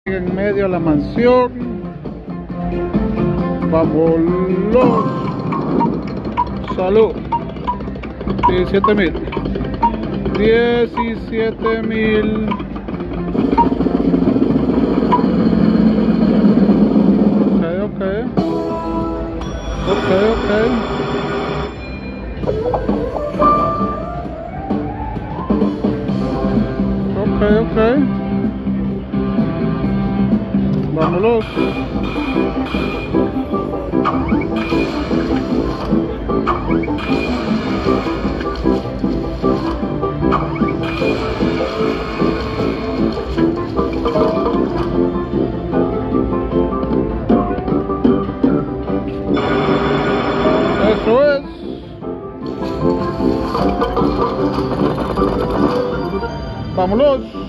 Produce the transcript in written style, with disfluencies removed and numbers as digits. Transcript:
En medio de la mansión. Vámonos. Salud. 17,000. 17,000. Ok. Vámonos. Eso es. Vámonos.